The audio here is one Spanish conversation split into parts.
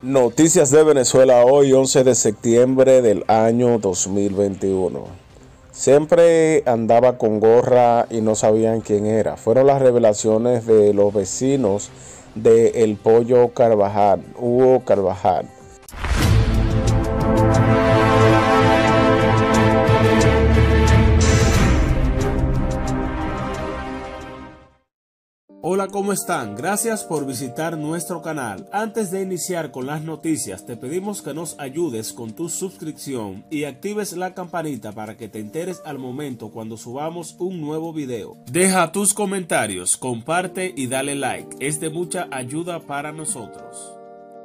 Noticias de Venezuela hoy, 11 de septiembre del año 2021. Siempre andaba con gorra y no sabían quién era. Fueron las revelaciones de los vecinos de El Pollo Carvajal, Hugo Carvajal. Hola, ¿cómo están? Gracias por visitar nuestro canal. Antes de iniciar con las noticias, te pedimos que nos ayudes con tu suscripción y actives la campanita para que te enteres al momento cuando subamos un nuevo video. Deja tus comentarios, comparte y dale like. Es de mucha ayuda para nosotros.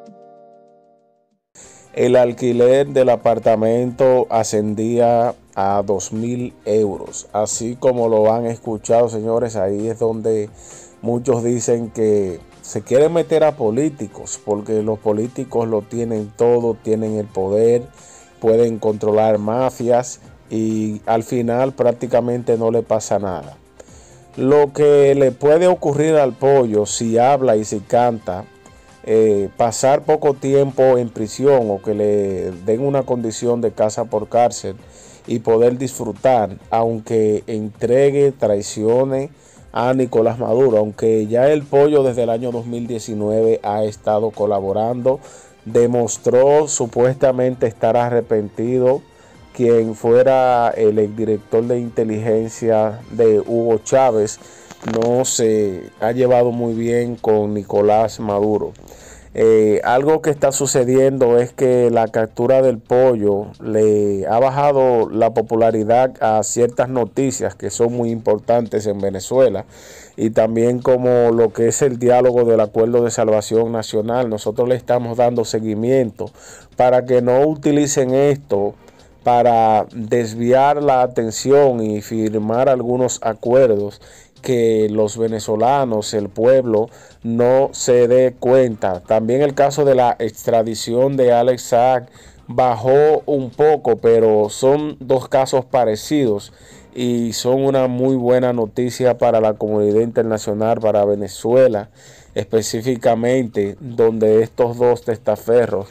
El alquiler del apartamento ascendía a 2.000 euros. Así como lo han escuchado, señores, ahí es donde muchos dicen que se quieren meter a políticos, porque los políticos lo tienen todo, tienen el poder, pueden controlar mafias y al final prácticamente no le pasa nada. Lo que le puede ocurrir al pollo si habla y si canta, pasar poco tiempo en prisión o que le den una condición de casa por cárcel y poder disfrutar, aunque entregue, traicione a Nicolás Maduro, aunque ya el pollo desde el año 2019 ha estado colaborando, demostró supuestamente estar arrepentido. Quien fuera el exdirector de inteligencia de Hugo Chávez no se ha llevado muy bien con Nicolás Maduro. Algo que está sucediendo es que la captura del pollo le ha bajado la popularidad a ciertas noticias que son muy importantes en Venezuela, y también como lo que es el diálogo del Acuerdo de Salvación Nacional. Nosotros le estamos dando seguimiento para que no utilicen esto para desviar la atención y firmar algunos acuerdos que los venezolanos, el pueblo, no se dé cuenta. También el caso de la extradición de Alex Saab bajó un poco, pero son dos casos parecidos y son una muy buena noticia para la comunidad internacional, para Venezuela específicamente, donde estos dos testaferros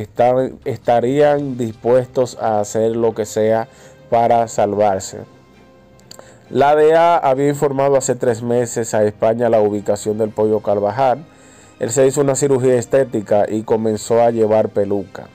estarían dispuestos a hacer lo que sea para salvarse. La DEA había informado hace 3 meses a España la ubicación del pollo Carvajal. Él se hizo una cirugía estética y comenzó a llevar peluca.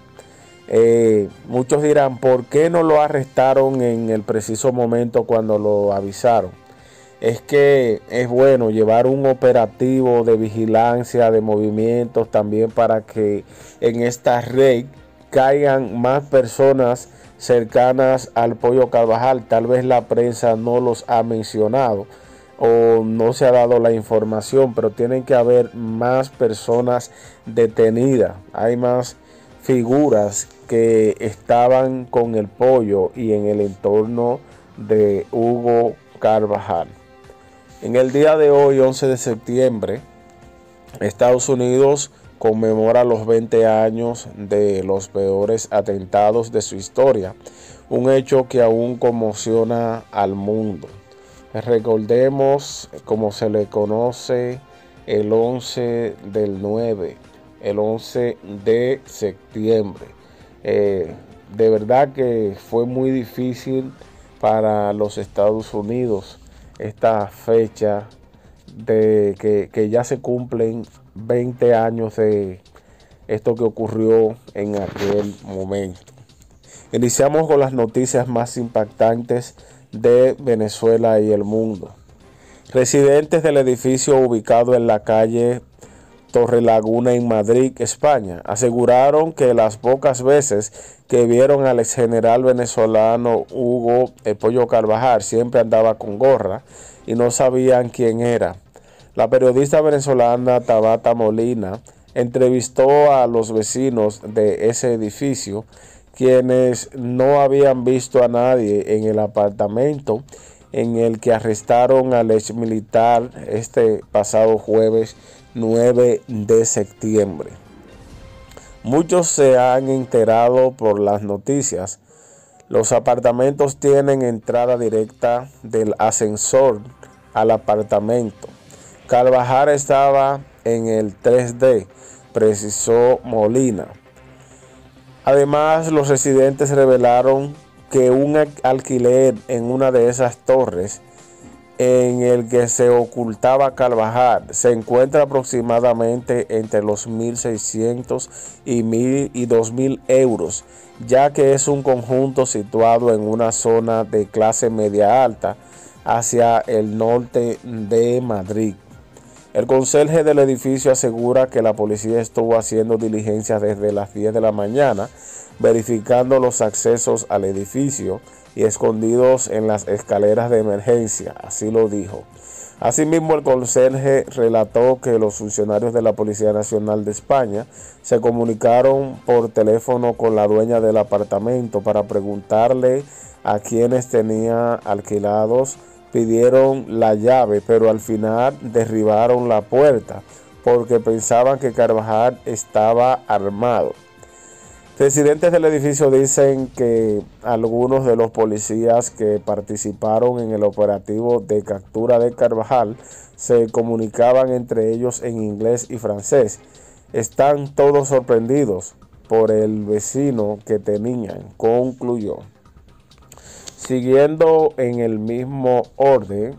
Muchos dirán, ¿por qué no lo arrestaron en el preciso momento cuando lo avisaron? Es que es bueno llevar un operativo de vigilancia de movimientos también para que en esta red caigan más personas cercanas al pollo Carvajal. Tal vez la prensa no los ha mencionado o no se ha dado la información, pero tienen que haber más personas detenidas. Hay más figuras que estaban con el pollo y en el entorno de Hugo Carvajal. En el día de hoy, 11 de septiembre, Estados Unidos conmemora los 20 años de los peores atentados de su historia, un hecho que aún conmociona al mundo. Recordemos, como se le conoce, el 11 del 9, el 11 de septiembre. De verdad que fue muy difícil para los Estados Unidos esta fecha de que ya se cumplen 20 años de esto que ocurrió en aquel momento. Iniciamos con las noticias más impactantes de Venezuela y el mundo. Residentes del edificio ubicado en la calle Torrelaguna en Madrid, España, aseguraron que las pocas veces que vieron al exgeneral venezolano Hugo El Pollo Carvajal siempre andaba con gorra y no sabían quién era. La periodista venezolana Tabata Molina entrevistó a los vecinos de ese edificio, quienes no habían visto a nadie en el apartamento en el que arrestaron al ex militar este pasado jueves 9 de septiembre. Muchos se han enterado por las noticias. Los apartamentos tienen entrada directa del ascensor al apartamento. Carvajal estaba en el 3D, precisó Molina. Además, los residentes revelaron que un alquiler en una de esas torres en el que se ocultaba Carvajal se encuentra aproximadamente entre los 1.600 y 2.000 euros, ya que es un conjunto situado en una zona de clase media alta hacia el norte de Madrid. El conserje del edificio asegura que la policía estuvo haciendo diligencias desde las 10 de la mañana, verificando los accesos al edificio y escondidos en las escaleras de emergencia, así lo dijo. Asimismo, el conserje relató que los funcionarios de la Policía Nacional de España se comunicaron por teléfono con la dueña del apartamento para preguntarle a quienes tenía alquilados. Pidieron la llave, pero al final derribaron la puerta porque pensaban que Carvajal estaba armado. Residentes del edificio dicen que algunos de los policías que participaron en el operativo de captura de Carvajal se comunicaban entre ellos en inglés y francés. Están todos sorprendidos por el vecino que tenían, concluyó. Siguiendo en el mismo orden,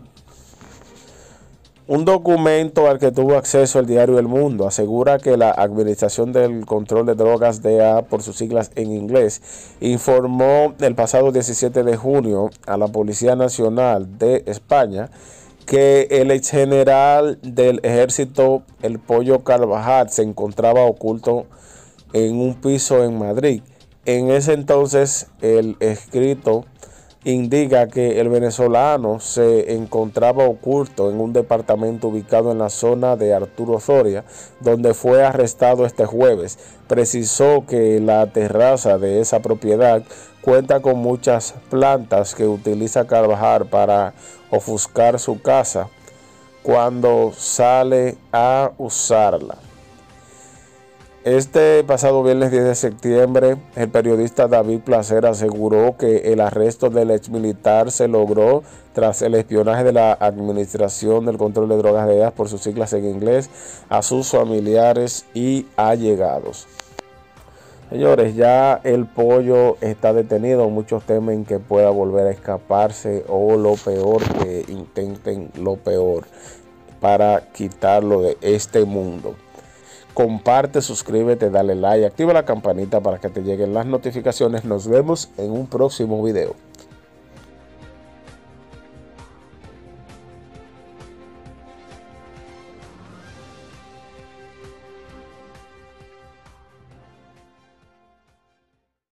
un documento al que tuvo acceso el diario El Mundo asegura que la Administración del Control de Drogas, DEA, por sus siglas en inglés, informó el pasado 17 de junio a la Policía Nacional de España que el exgeneral del ejército, El Pollo Carvajal, se encontraba oculto en un piso en Madrid. En ese entonces, el escrito indica que el venezolano se encontraba oculto en un departamento ubicado en la zona de Arturo Soria, donde fue arrestado este jueves. Precisó que la terraza de esa propiedad cuenta con muchas plantas que utiliza Carvajal para ofuscar su casa cuando sale a usarla. Este pasado viernes 10 de septiembre, el periodista David Placer aseguró que el arresto del exmilitar se logró tras el espionaje de la Administración del Control de Drogas de EA, por sus siglas en inglés, a sus familiares y allegados. Señores, ya el pollo está detenido. Muchos temen que pueda volver a escaparse o lo peor, que intenten lo peor para quitarlo de este mundo. Comparte, suscríbete, dale like, activa la campanita para que te lleguen las notificaciones. Nos vemos en un próximo video.